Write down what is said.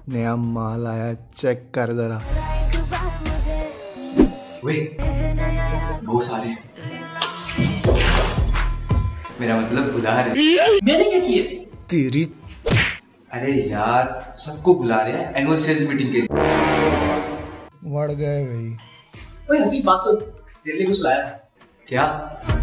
नया माल आया, चेक कर जरा। बहुत सारे, मेरा मतलब बुला रहे। मैंने क्या किया? तेरी, अरे यार सबको बुला रहे हैं एनुअल सेल्स मीटिंग के लिए। बढ़ गए भाई। ओए हसीब बात सुन, तेरे लिए कुछ लाया। क्या?